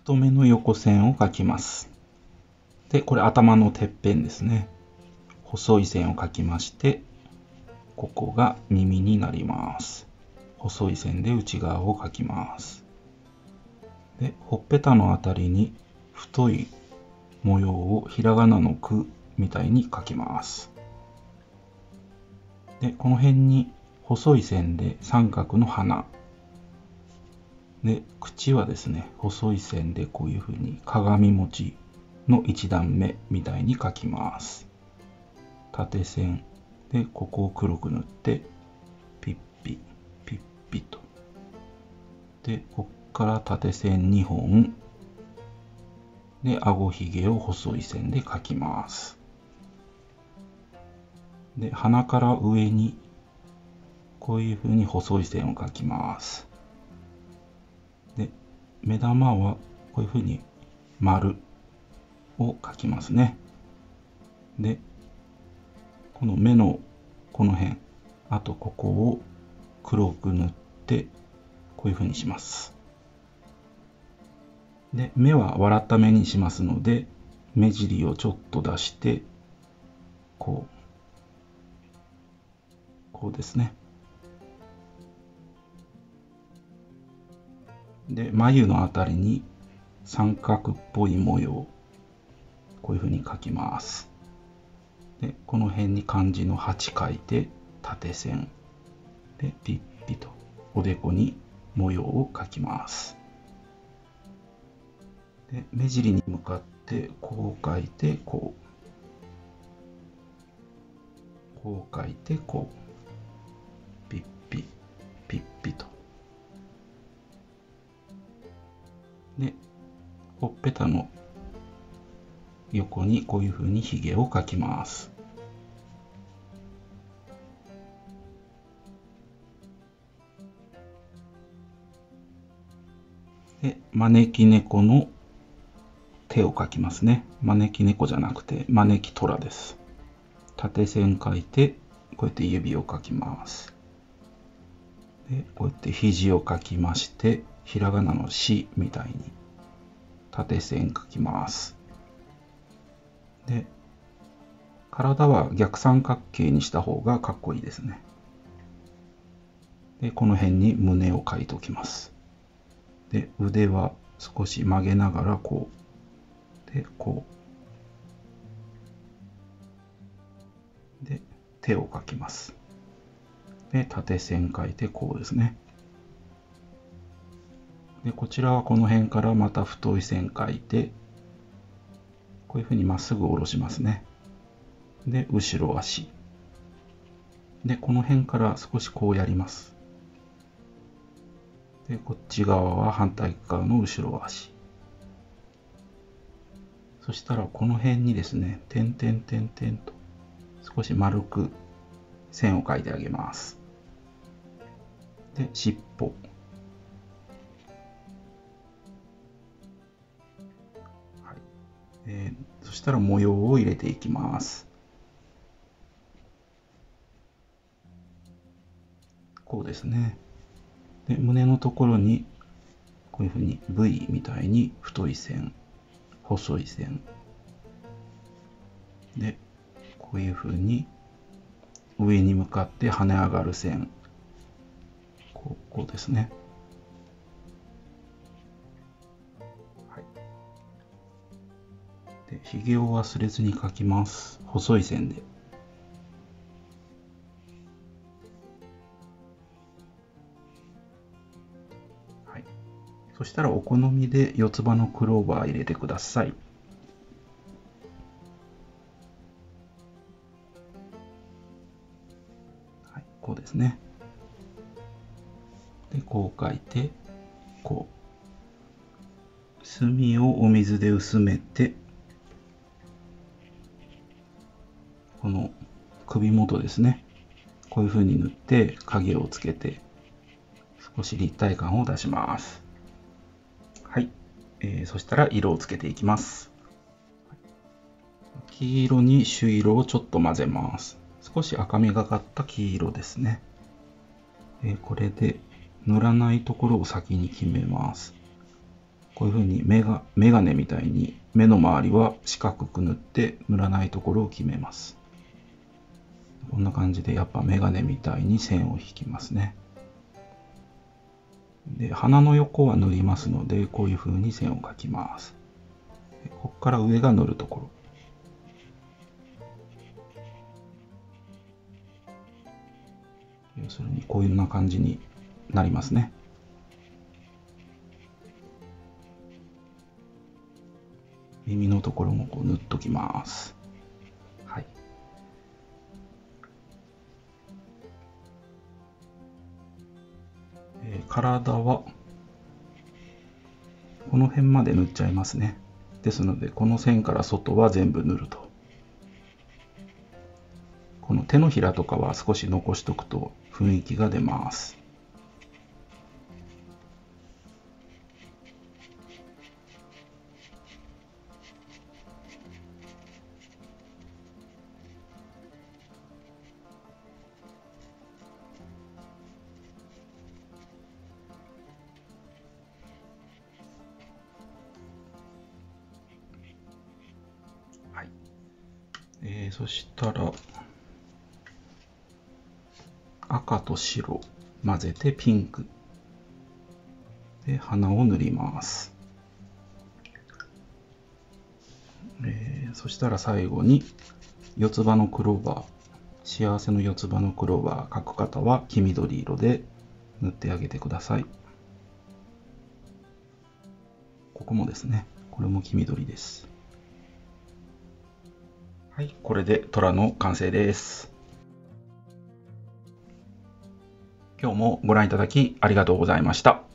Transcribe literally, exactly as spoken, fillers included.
太めの横線を描きます。で、これ頭のてっぺんですね。細い線を描きまして、ここが耳になります。細い線で内側を描きます。で、ほっぺたのあたりに太い模様をひらがなのくみたいに描きます。で、この辺に細い線で三角の花。で、口はですね、細い線でこういうふうに鏡餅の一段目みたいに描きます。縦線でここを黒く塗ってピッピピッピと。で、こっから縦線にほんで顎ひげを細い線で描きます。で、鼻から上にこういうふうに細い線を描きます。で、目玉はこういうふうに丸を描きますね。で、この目のこの辺、あとここを黒く塗ってこういうふうにします。で、目は笑った目にしますので、目尻をちょっと出してこうこうですね。で、眉のあたりに三角っぽい模様、こういうふうに描きます。で、この辺に漢字のはち書いて縦線でピッピとおでこに模様を描きます。で、目尻に向かってこう描いてこう、こう描いてこう、ピッピピッピと。で、ほっぺたの横にこういうふうにひげを描きます。で、招き猫の手を描きますね。招き猫じゃなくて招き虎です。縦線描いてこうやって指を描きます。で、こうやって肘を描きまして、ひらがなのしみたいに縦線描きます。で、体は逆三角形にした方がかっこいいですね。で、この辺に胸を描いておきます。で、腕は少し曲げながらこう、で、こう。で、手を描きます。で、縦線描いてこうですね。で、こちらはこの辺からまた太い線描いて、こういうふうにまっすぐ下ろしますね。で、後ろ足。で、この辺から少しこうやります。で、こっち側は反対側の後ろ足。そしたらこの辺にですね、点々点々と少し丸く線を描いてあげます。で、尻尾。はい。えー、そしたら模様を入れていきます。こうですね。で、胸のところにこういうふうに ブイ みたいに太い線、細い線で、こういうふうに上に向かって跳ね上がる線、こう、こうですね。はい。で、ひげを忘れずに描きます。細い線で。はい。そしたらお好みで四つ葉のクローバー入れてください。はい、こうですね。で、こう描いて、こう。墨をお水で薄めて、この首元ですね。こういう風に塗って影をつけて、少し立体感を出します。はい。えー、そしたら色をつけていきます。黄色に朱色をちょっと混ぜます。少し赤みがかった黄色ですね。えー、これで塗らないところを先に決めます。 こういうふうにメガ、メガネみたいに目の周りは四角く塗って塗らないところを決めます。こんな感じでやっぱメガネみたいに線を引きますね。で、鼻の横は塗りますので、こういうふうに線を描きます。ここから上が塗るところ。要するにこういうような感じになりますね。耳のところもこう塗っときます。はい。えー、体はこの辺まで塗っちゃいますね。ですのでこの線から外は全部塗ると。この手のひらとかは少し残しとくと雰囲気が出ます。はい。えー、そしたら赤と白混ぜてピンクで鼻を塗ります。えー、そしたら最後に四つ葉のクローバー、幸せの四つ葉のクローバー描く方は黄緑色で塗ってあげてください。ここもですね、これも黄緑です。はい、これで虎の完成です。今日もご覧いただきありがとうございました。